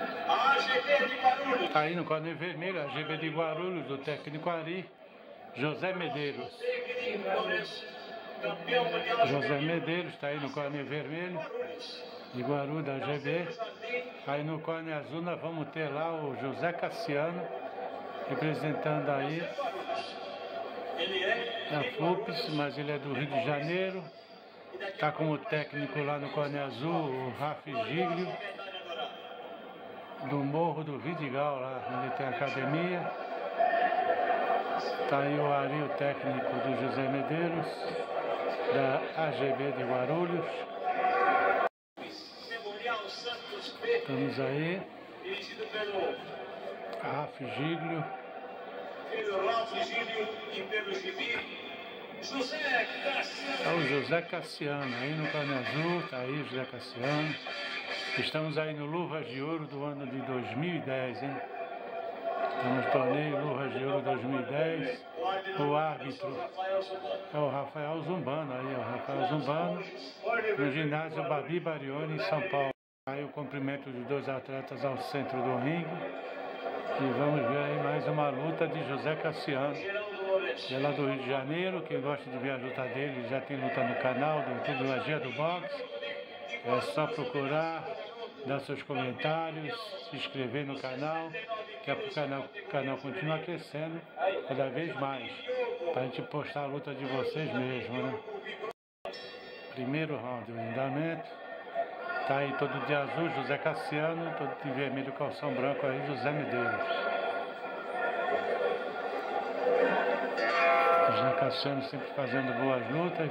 Tá aí no corner vermelho, a GB de Guarulhos, do técnico Ari, José Medeiros. José Medeiros está aí no corner vermelho, de Guarulhos, da GB. Aí no corner azul nós vamos ter lá o José Cassiano, representando aí a FUPS, mas ele é do Rio de Janeiro. Está como técnico lá no corner azul o Rafi Giglio, do Morro do Vidigal, lá onde tem a academia. Está aí o Ari, o técnico do José Medeiros, da AGB de Guarulhos. Estamos aí. Rafi Giglio. É o José Cassiano, aí no Corner Azul, tá aí o José Cassiano. Estamos aí no Luvas de Ouro do ano de 2010, hein? Estamos no torneio Luvas de Ouro 2010. O árbitro é o Rafael Zumbano, aí o Rafael Zumbano, no ginásio Babi Barioni, em São Paulo. Aí o cumprimento dos dois atletas ao centro do ringue. E vamos ver aí mais uma luta de José Cassiano. Ele é lá do Rio de Janeiro. Quem gosta de ver a luta dele já tem luta no canal do YouTube Magia do Boxe. É só procurar, dar seus comentários, se inscrever no canal, que é para o canal continuar crescendo cada vez mais, para a gente postar a luta de vocês mesmo, né? Primeiro round do andamento. Tá aí todo de azul José Cassiano, todo de vermelho calção branco aí José Medeiros. José Cassiano sempre fazendo boas lutas.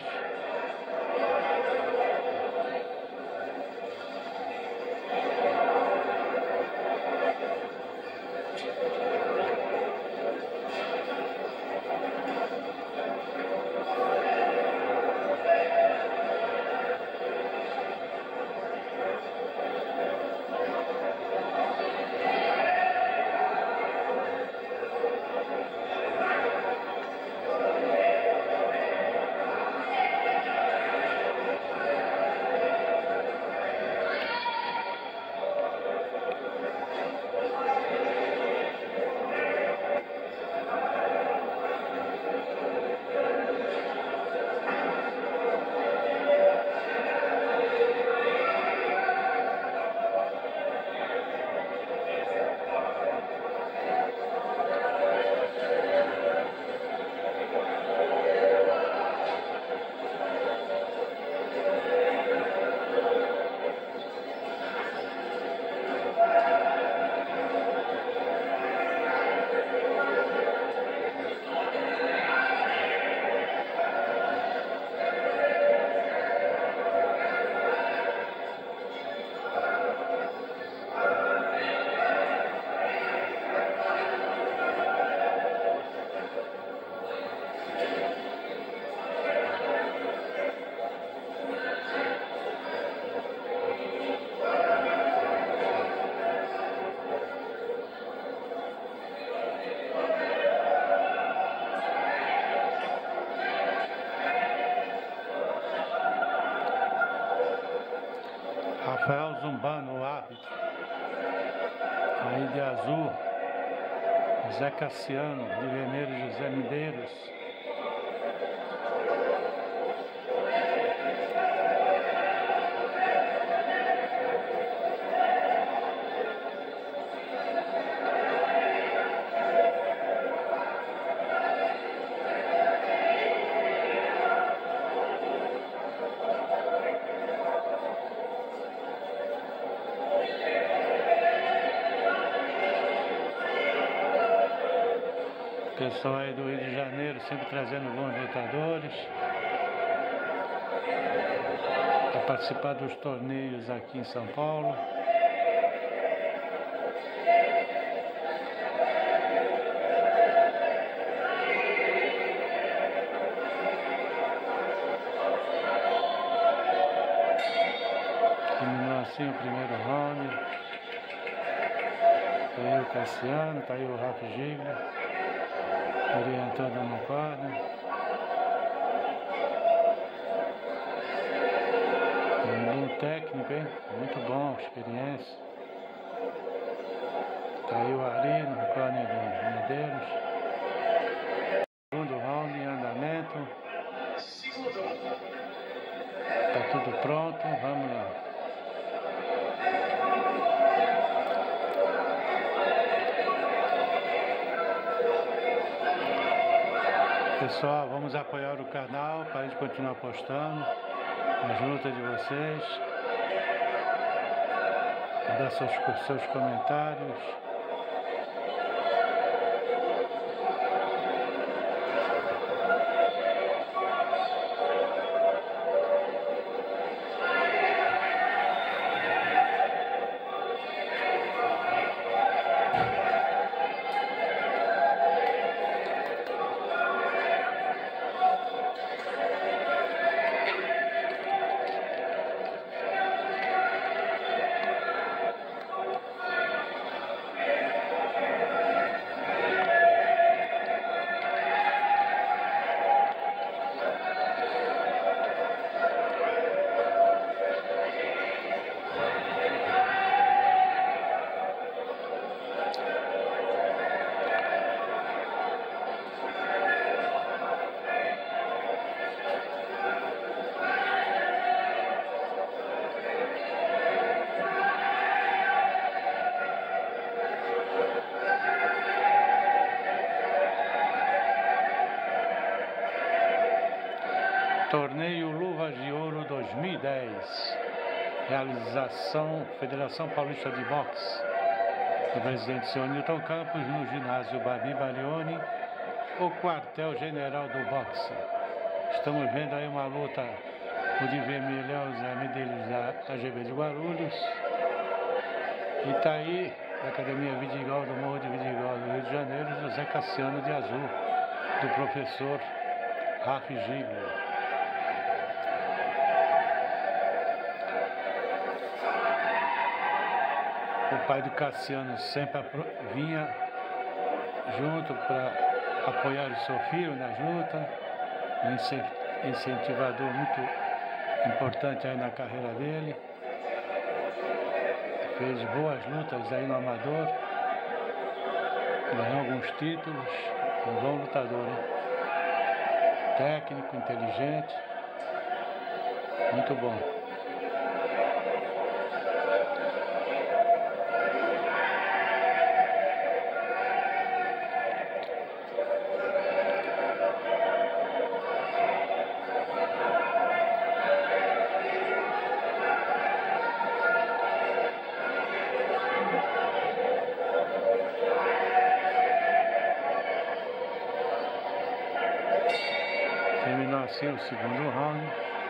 Rafael Zumbano, o árbitro. Aí de azul, José Cassiano, de vermelho, José Medeiros. Pessoal aí do Rio de Janeiro, sempre trazendo bons lutadores para participar dos torneios aqui em São Paulo. Terminou assim o primeiro round. Tá aí o Cassiano, tá aí o Rafi Giglio orientando no quadro. Um bom técnico, hein? Muito bom, experiência. Aí o Ari no cone do Medeiros. Segundo round em andamento. Tá tudo pronto, vamos lá. Pessoal, vamos apoiar o canal para a gente continuar postando as lutas de vocês. Dar seus comentários. Torneio Luvas de Ouro 2010. Realização Federação Paulista de Boxe. O presidente Sr. Newton Campos, no ginásio Babi Barioni, o quartel-general do boxe. Estamos vendo aí uma luta, o de vermelho é o Zé Medeiros da AGB de Guarulhos. E tá aí, da Academia Vidigal do Morro de Vidigal do Rio de Janeiro, José Cassiano de Azul, do professor Rafi Giglio. O pai do Cassiano sempre vinha junto para apoiar o seu filho nas lutas, um incentivador muito importante aí na carreira dele. Fez boas lutas aí no amador, ganhou alguns títulos, um bom lutador, hein? Técnico, inteligente, muito bom. Terminou assim o segundo round.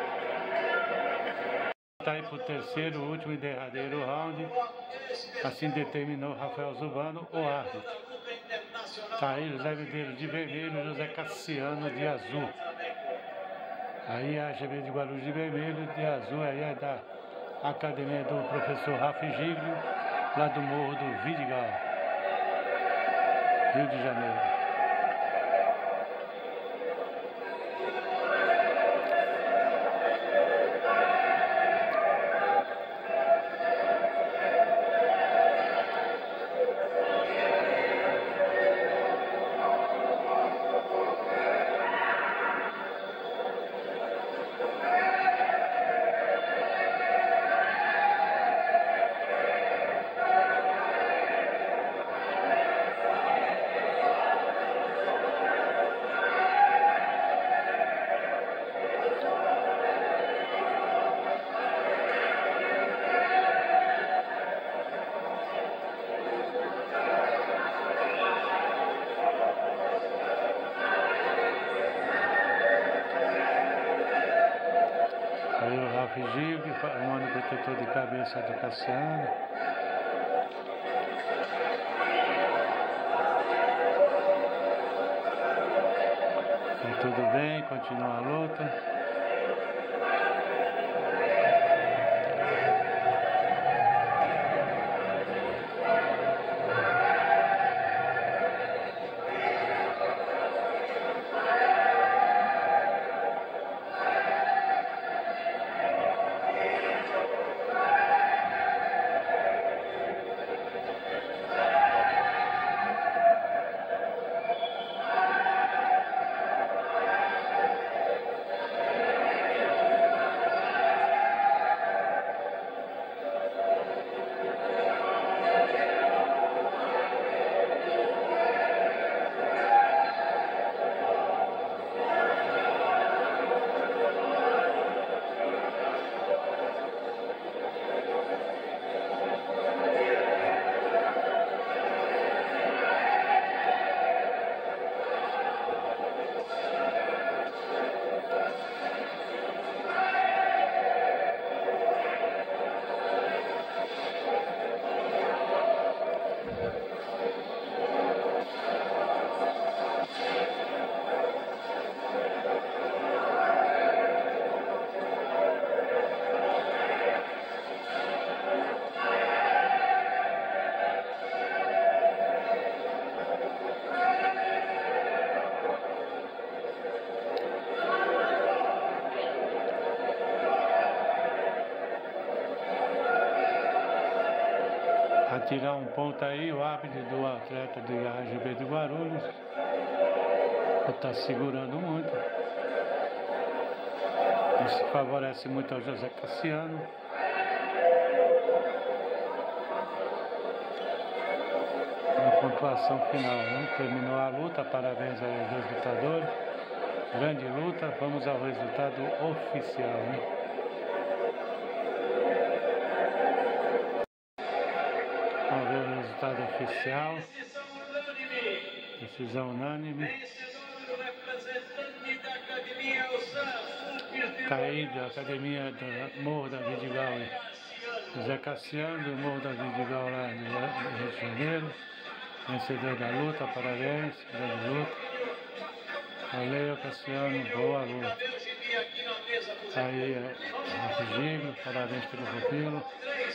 Está aí para o terceiro, último e derradeiro round. Assim determinou Rafael Zubano, o árbitro. Está aí José Medeiros de vermelho, José Cassiano de azul. Aí a AGB de Guarulhos de vermelho, de azul aí é da academia do professor Rafi Giglio, lá do Morro do Vidigal, Rio de Janeiro. Aí o Rafi Giglio, arrumando o protetor de cabeça do Cassiano. Tá tudo bem, continua a luta. A tirar um ponto aí, o árbitro do atleta do AGB de Guarulhos está segurando muito. Isso favorece muito ao José Cassiano. A pontuação final, né? Terminou a luta, parabéns aos dois lutadores. Grande luta, vamos ao resultado oficial, né? Vamos ver o resultado oficial. Decisão unânime. Caída da Academia do Morro da Vidigal, José Cassiano, do Morro da Vidigal lá no Rio de Janeiro. Vencedor da luta, parabéns, grande luta. Valeu, Cassiano, boa luta. Aí, Rafa Gigo, parabéns pelo pupilo.